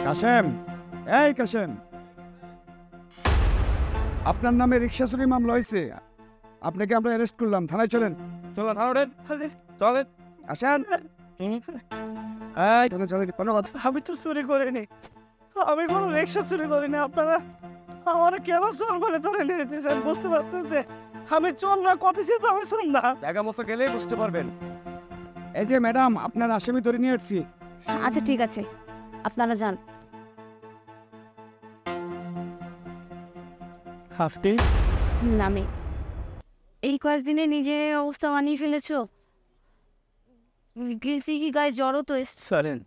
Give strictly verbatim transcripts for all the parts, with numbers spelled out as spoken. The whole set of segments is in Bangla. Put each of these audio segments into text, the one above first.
কাশেম, এই কাশেম, আপনার নামে রিক্সা চুরি মামলা হয়েছে। আপনাকে আমরা অ্যারেস্ট করলাম, থানায় চলেন। চলো থানায় চলেন। আসেন। এই থানায় চলেন, ধন্যবাদ। আমি তো চুরি করিনি, আমি কোনো রিক্সা চুরি করিনি। আপনারা আমার কেন চোর বলে ধরে নিয়ে যেতেছেন? বুঝতে পারতেন যে আমি চোর না, কথিছি তো আমি চোর না। জায়গা মতো গেলেই বুঝতে পারবেন। এই যে ম্যাডাম, আপনার আসামি ধরে নিয়ে আসছি। আচ্ছা ঠিক আছে, আপনারা যান। হাফটি নামে এই কয়েকদিনে নিজের অবস্থা বানিয়ে ফেলেছো। গিলতি কি গায়ে জড়ো তো এসছে। সরেন,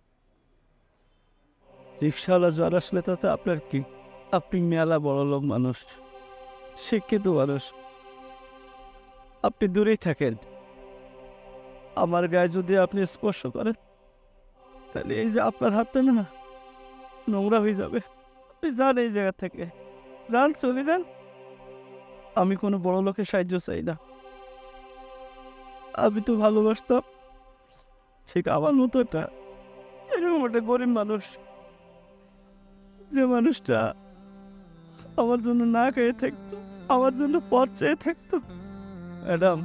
রিক্সাওয়ালা জ্বর আসলে তাতে আপনার কি? আপনি মেলা বড় লোক মানুষ, শিক্ষিত মানুষ, আপনি দূরেই থাকেন। আমার গায়ে যদি আপনি স্পর্শ করেন তাহলে এই যে আপনার হাতটা না নোংরা হয়ে যাবে। আপনি যান এই জায়গা থেকে, যান, চলে যান। আমি কোনো বড় লোকের সাহায্য চাই না। আমি তো ভালোবাসতাম ঠিক আমার মতো একটা এরকম একটা গরিব মানুষ, যে মানুষটা আমার জন্য না খেয়ে থাকতো, আমার জন্য পথ চেয়ে থাকতো। ম্যাডাম,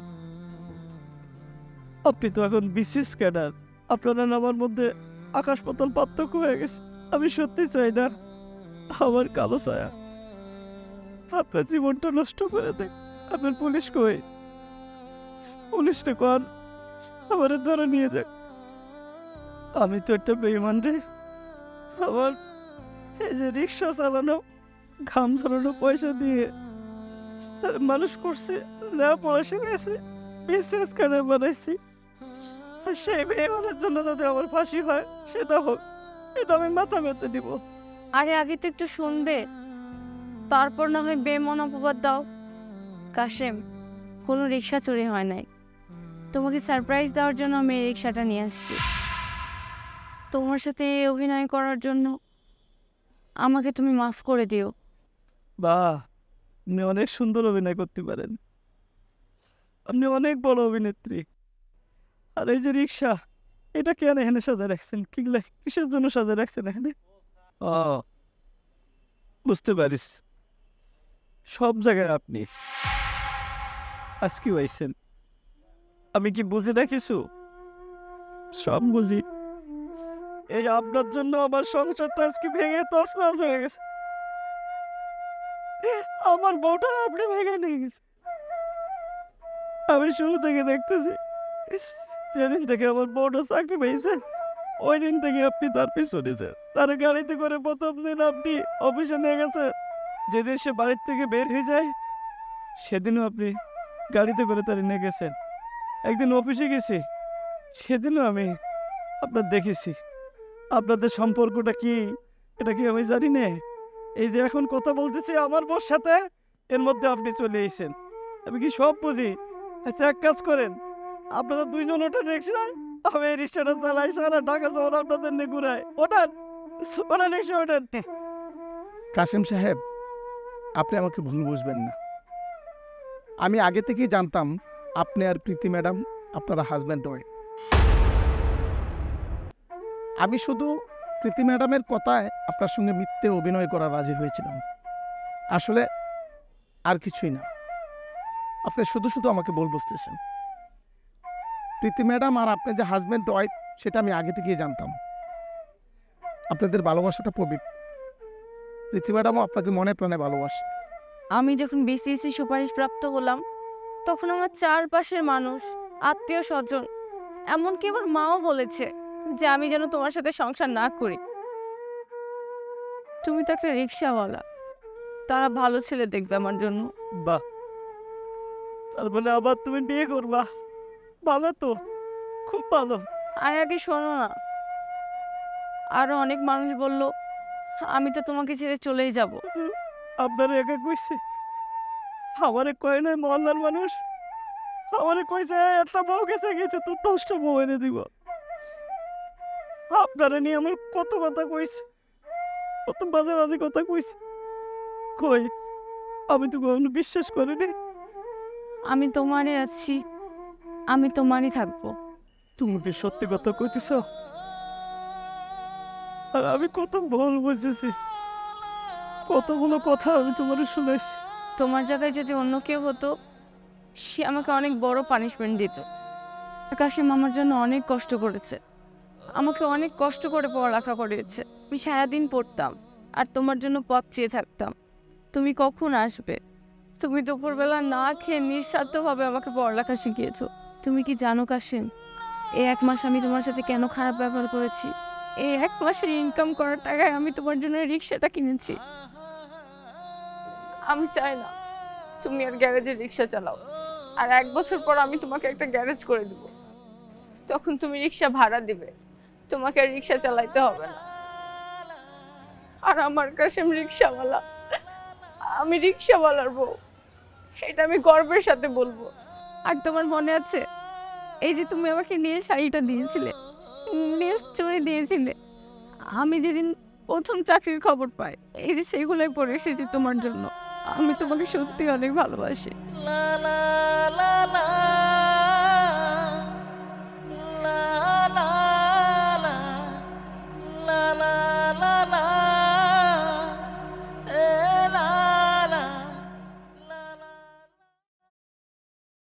আপনি তো এখন বিশেষ ক্যাডার, আপনার আর আমার মধ্যে আকাশ পাতাল পার্থক্য হয়ে গেছে। আমি সত্যি চাই না আমার কালো ছায়া আপনার জীবনটা নষ্ট করে দেয়। আপনার পুলিশ কই? পুলিশটা কন আমার ধরে নিয়ে যাক। আমি তো একটা বেঈমান রে। আমার এই যে রিক্সা চালানো, ঘাম ঝরানো পয়সা দিয়ে তার মানুষ করছে, লেখাপড়া শিখেছে, বিশেষ করে বানাইছি। আর সেই বেঈমানের জন্য যদি আমার ফাঁসি হয় সেটা হোক, এটা আমি মাথা পেতে দিব। আরে আগে তো একটু শুনবে, তারপর না হয় বেমন অপবাদ দাও। কাশেম, কোনো রিক্সা চুরি হয় নাই। তোমাকে সারপ্রাইজ দেওয়ার জন্য আমি এই রিক্সাটা নিয়ে আসছি। তোমার সাথে অভিনয় করার জন্য আমাকে তুমি মাফ করে দিও। বাহ, আপনি অনেক সুন্দর অভিনয় করতে পারেন, আপনি অনেক বড় অভিনেত্রী। আর এই যে রিক্সা, এটা কেন এখানে সাজা রাখছেন? কিগলা কিসের জন্য সাজা রাখছেন এখানে? ও, বুঝতে পারিস, সব জায়গায় আপনি আজকে আইছেন। আমি কি বুঝি না কিছু? সব বুঝি। এই আপনার জন্য আমার সংসারটা আজকে ভেঙে তছনছ হয়ে গেছে। আমার বউটা আপনি ভেঙে নিয়ে গেছে। আমি শুরু থেকে দেখতেছি, যেদিন থেকে আমার বউটা চাকরি পেয়েছে ওই দিন থেকে আপনি তার পিছনেছে। তার গাড়িতে করে প্রথম দিন আপনি অফিসে নিয়ে গেছে। যেদিন সে বাড়ির থেকে বের হয়ে যায় সেদিনও আপনি গাড়িতে করে তার নিয়ে গেছেন। একদিন অফিসে গেছি, সেদিনও আমি আপনার দেখেছি। আপনাদের সম্পর্কটা কি এটা কি আমি জানি না। এই যে এখন কথা বলতেছি আমার বউর সাথে, এর মধ্যে আপনি চলে এসেছেন। আমি কি সব বুঝি? আচ্ছা, এক কাজ করেন, আপনারা দুইজন ওঠেন রিক্সায়, আমি এই রিক্সাটা চালাই, সারা ঢাকা শহর আপনাদের নিয়ে ঘুরাই। ওঠান, ওঠান, রিক্সা ওঠেন। কাশেম সাহেব, আপনি আমাকে ভুল বুঝবেন না। আমি আগে থেকেই জানতাম আপনি আর প্রীতি ম্যাডাম আপনারা হাজব্যান্ড ওয়াইফ। আমি শুধু প্রীতি ম্যাডামের কথায় আপনার সঙ্গে মিথ্যে অভিনয় করা রাজি হয়েছিলাম, আসলে আর কিছুই না। আপনি শুধু শুধু আমাকে ভুল বুঝতেছেন। প্রীতি ম্যাডাম আর আপনি যে হাজব্যান্ড ওয়াইফ সেটা আমি আগে থেকেই জানতাম। আপনাদের ভালোবাসাটা পবিত্র। প্রীতি ম্যাডামও আপনাকে মনে প্রাণে ভালোবাসে। আমি যখন বিসিএসসি সুপারিশ প্রাপ্ত হলাম তখন আমার চারপাশের মানুষ, আত্মীয় স্বজন, এমনকি আমার মাও বলেছে যে আমি যেন তোমার সাথে সংসার না করি। তুমি তো একটা রিক্সাওয়ালা, তারা ভালো ছেলে দেখবে আমার জন্য। বাহ, তার মানে আবার তুমি বিয়ে করবা? ভালো তো, খুব ভালো। আর আগে শোনো না, আরো অনেক মানুষ বলল আমি তো তোমাকে ছেড়ে চলেই যাব। আপনার একা কইছে? আমারে কয় নাই মহল্লার মানুষ? আমারে কইছে একটা বউ গেছে গেছে তো দশটা বউ এনে দিব। আপনারা নিয়ে আমার কত কথা কইছে, কত বাজে বাজে কথা কইছে। কই, আমি তো কখনো বিশ্বাস করিনি। আমি তোমারই আছি, আমি তোমারই থাকবো। তুমি কি সত্যি কথা কইতেছ? আর আমি কত ভুল বুঝেছি, কতগুলো কথা আমি তোমার শুনেছি। তোমার জায়গায় যদি অন্য কেউ হতো, সে আমাকে অনেক বড় পানিশমেন্ট দিত। কাশিম আমার জন্য অনেক কষ্ট করেছে, আমাকে অনেক কষ্ট করে পড়ালেখা করিয়েছে। আমি সারাদিন পড়তাম আর তোমার জন্য পথ চেয়ে থাকতাম, তুমি কখন আসবে। তুমি দুপুরবেলা না খেয়ে নিঃস্বার্থভাবে আমাকে পড়ালেখা শিখিয়েছো। তুমি কি জানো কাশিম, এই এক মাস আমি তোমার সাথে কেন খারাপ ব্যবহার করেছি? এই এক মাসের ইনকাম করার টাকায় আমি তোমার জন্য রিক্সাটা কিনেছি। আমি চাই না তুমি আর গ্যারেজে রিক্সা চালাও। আর এক বছর পর আমি তোমাকে একটা গ্যারেজ করে দিব, তখন তুমি রিক্সা ভাড়া দিবে, তোমাকে আর রিক্সা চালাইতে হবে না। আর আমার কাছে আমি রিক্সাওয়ালা, আমি রিক্সাওয়ালার বউ, এটা আমি গর্বের সাথে বলবো। আর তোমার মনে আছে এই যে তুমি আমাকে নিয়ে শাড়িটা দিয়েছিলে, নিয়ে চুড়ি দিয়েছিলে, আমি যেদিন প্রথম চাকরির খবর পাই, এই যে সেগুলোই পরে এসেছি তোমার জন্য। আমি তোমাকে সত্যি অনেক ভালোবাসি। la la la la